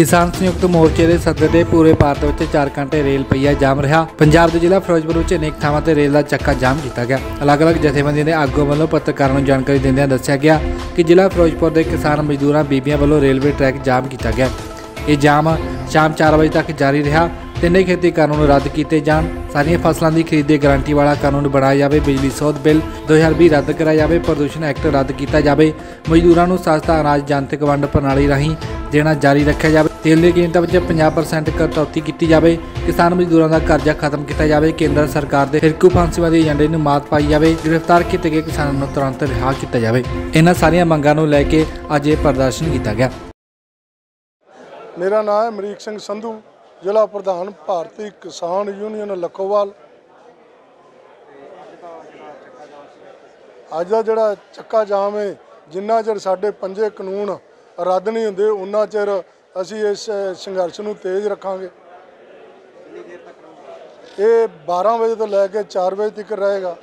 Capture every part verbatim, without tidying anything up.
किसान संयुक्त मोर्चे के सदर के पूरे भारत में चार घंटे रेल पहिया जाम रहा। पंजाब के जिला फिरोजपुर में अनेक थावां ते रेल का चक्का जाम किया गया। अलग अलग जथेबंदी के आगुओं वालों पत्रकारों को जानकारी देंदे दस्सिया गया कि जिला फिरोजपुर के किसान मजदूरों बीबियां वालों रेलवे ट्रैक जाम किया गया। ये जाम शाम चार बजे तक जारी रहा। तिने खेती कानून रद्द किए जान, सारिया फसलों की खरीद की गारंटी वाला कानून बनाया जाए, बिजली सौद बिल दो हज़ार भी रद्द कराया जाए, प्रदूषण एक्ट रद्द किया जाए, मजदूरों को सस्ता अनाज जनतक वंड प्रणाली राही देना जारी रखा जाए, तेल की कीमतों में पचास परसेंट कटौती की जाए, किसान मजदूरों का कर्जा खत्म किया जाए, केंद्र सरकार के फिरकू फांसीवादी एजेंडे में मात पाई जाए, गिरफ्तार किए गए किसानों को तुरंत रिहा किया जाए। इन्हां सारिया मंगां नूं लैके अज ये प्रदर्शन किया गया। मेरा नाम है अमरीक सिंह संधू, जिला प्रधान भारतीय किसान यूनियन लखोवाल। अज का जोड़ा चक्का जाम है, जिन्ना चिर साडे पंजे कानून रद्द नहीं होंदे उन्ना चिर असी इस संघर्ष नूं तेज रखांगे। ये बारह बजे तो लैके चार बजे तक रहेगा।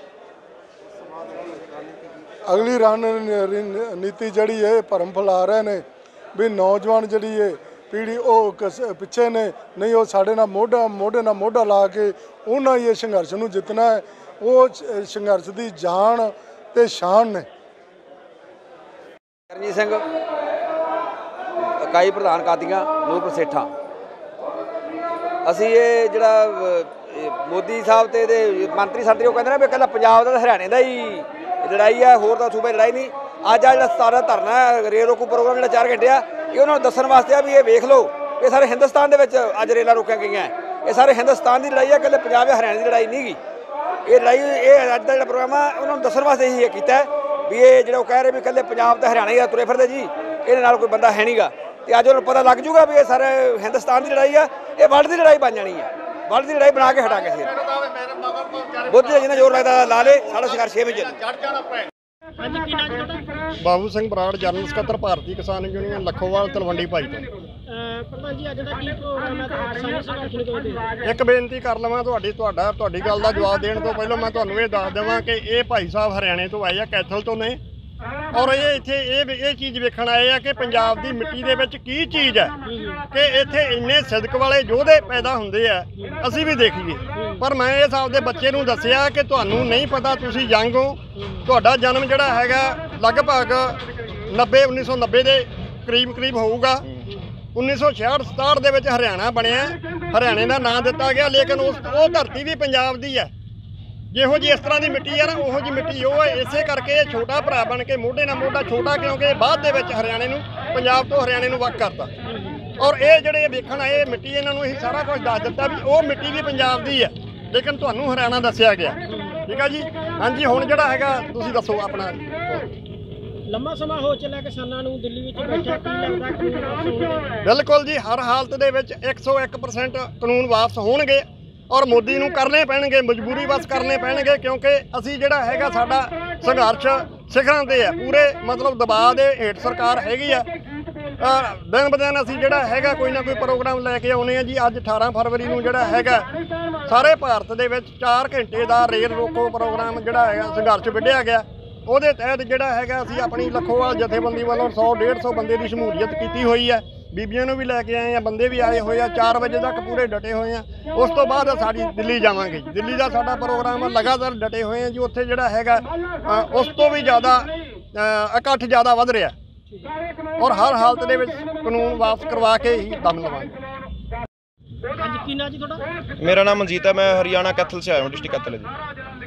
अगली रणनीति जिहड़ी है भरम फैला रहे ने भी नौजवान जिहड़ी है पीढ़ी वो पिछे ने नहीं, वो साढ़े ना मोढा मोढे ना मोढा ला के उन्होंने ये संघर्ष नूं जितना है। वो संघर्ष की जान ते शान ने। करनीत सिंह इकाई प्रधान कादियां नूरपुर सेठा। असी ये जिहड़ा मोदी साहब ते दे मंत्री संतरी वो कहते हैं भी कल पंजाब का हरियाणे का ही लड़ाई है, होर तो सूबे लड़ाई नहीं। अज आ सतारा धरना है रेल रोकू प्रोग्राम जो चार घंटे आ, ये उन्होंने दसन वास्ते आ भी ये वेख लो ये सारे हिंदुस्तान के अज रेल रोकिया गई हैं। ये सारे हिंदुस्तान की लड़ाई है, कल पंजाब या हरियाणा की लड़ाई नहीं गी। ये लड़ाई ये अज का जो प्रोग्राम है उन्होंने दसन वास्ते ही किया भी ये जो कह रहे भी कल पंजाब तो हरियाणा ही तुरे फिरदे जी, ये कोई बंदा है नहीं गा। तो अज उन्होंने पता लग जूगा भी ये सारे हिंदुस्तान की लड़ाई है, ये वर्ल्ड की लड़ाई बन जानी है। वर्ल्ड की लड़ाई बना के हटांगे फिर बुद्ध जिन्हें जोर लगता ला ले साढ़े शिकार छे बजे। बाबू सिंह बराड़, जनरल सकत्तर भारतीय किसान यूनियन लखोवाल तलवंडी भाई तो एक बेनती कर लवां तुहाडी तुहाडा तुहाडी गल दा जवाब देण तो पहलों मैं तुहानूं ये दस देवां कि ये भाई साहब हरियाणे तो आए आ, कैथल तो ने, और ये इत्थे ये चीज़ वेखण आए हैं कि पंजाब की मिट्टी दे विच की चीज़ है कि इत्थे इन्ने सिदक वाले योधे पैदा हुंदे आ, असीं भी देखीए। पर मैं इस आपदे बच्चे नूं दस्सिया कि तुहानूं नहीं पता, तुसीं यंग हो, तुहाडा जन्म जिहड़ा हैगा लगभग नब्बे उन्नीस सौ नब्बे के करीब करीब होऊगा। उन्नीस सौ छियाठ सताहठ दे विच हरियाणा बनिया, हरियाणे का नाम दिता गया, लेकिन उस वो धरती भी पंजाब की है। जिहो जी इस तरह की मिट्टी है ना उहो जी मिट्टी वो है। इसे करके छोटा भरा बन के मोढे ना मोढा छोटा, क्योंकि बाद दे विच हरियाणे नूं पंजाब तो हरियाणे नूं वख करता। और ये जिहड़े वेखण आए मिट्टी इन्हां नूं असीं सारा कुछ दस दिता भी वो मिट्टी भी पंजाब की है, लेकिन तुहानूं हरियाणा दस्सिया गया। ठीक है जी। हाँ जी, हुण जिहड़ा हैगा तुसीं दस्सो अपना। लंबा समा हो चलिया किसानां नूं दिल्ली विच बैठे, की लगदा बिल्कुल जी, हर हालत दे विच एक सौ एक परसेंट कानून वापस होणगे और मोदी नूं करने पैणगे, मजबूरी बस करने पैणगे, क्योंकि असी जिहड़ा हैगा साडा संघर्ष सिखरां ते है, पूरे मतलब दबाव दे हेठ सरकार हैगी आ। दिन ब दिन असी जिहड़ा हैगा कोई ना कोई प्रोग्राम लैके आउणे आ जी। अज अठारह फरवरी नूं जिहड़ा हैगा सारे भारत दे विच चार घंटे का रेल रोको प्रोग्राम जिहड़ा हैगा संघर्ष विढ़िया गया। ਉਹਦੇ तहत ਜਿਹੜਾ ਹੈਗਾ ਅਸੀਂ ਆਪਣੀ लखोवाल जथेबंदी वालों सौ डेढ़ सौ बंदे की शमूलीयत की हुई है। बीबियों भी लैके आए हैं, बंदे भी आए हुए हैं, चार बजे तक पूरे डटे हुए हैं। उस तो बाद साड़ी दिल्ली जावांगे, दिल्ली का साडा प्रोग्राम लगातार डटे हुए हैं जी। उत्थे जिहड़ा हैगा उस तो भी ज़्यादा इकट्ठ ज़्यादा वध रहा और हर हालत दे विच कानून वापस करवा के ही दम लवांगे। मेरा नाम मनजीत है, मैं हरियाणा कैथल से आया हूँ, डिस्ट्रिक्ट कैथल है।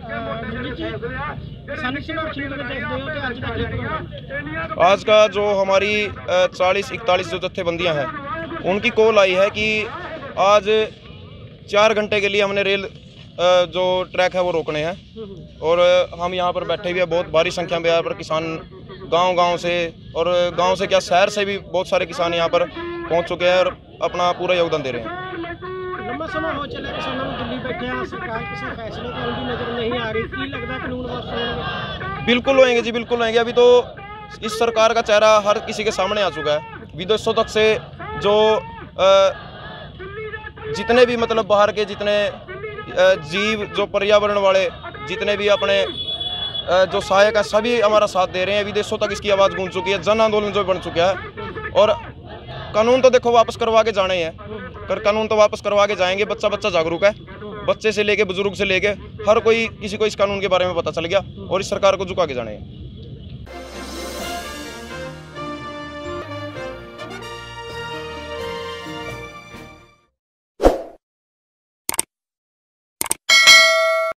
आज का जो हमारी चालीस इकतालीस जो जत्थेबंदियाँ हैं उनकी कॉल आई है कि आज चार घंटे के लिए हमने रेल जो ट्रैक है वो रोकने हैं, और हम यहाँ पर बैठे हुए हैं। बहुत भारी संख्या में यहाँ पर किसान गांव-गांव से और गांव से क्या शहर से भी बहुत सारे किसान यहाँ पर पहुँच चुके हैं और अपना पूरा योगदान दे रहे हैं। लंबा समय हो चला किसानों को दिल्ली बैठे हैं, सरकार किसी फैसले पर भी नजर नहीं आ रही, की लगता कानून वापस होंगे? बिल्कुल होएंगे जी, बिल्कुल होएंगे। अभी तो इस सरकार का चेहरा हर किसी के सामने आ चुका है। विदेशों तक से जो जितने भी मतलब बाहर के जितने जीव जो पर्यावरण वाले जितने भी अपने जो सहायक है सभी हमारा साथ दे रहे हैं। विदेशों तक इसकी आवाज़ गूंज चुकी है, जन आंदोलन जो बन चुका है। और कानून तो देखो वापस करवा के जाने हैं, कर कानून तो वापस करवा के जाएंगे। बच्चा बच्चा जागरूक है, बच्चे से लेके बुजुर्ग से लेके हर कोई, किसी को इस कानून के बारे में पता चल गया और इस सरकार को झुका के जाने हैं।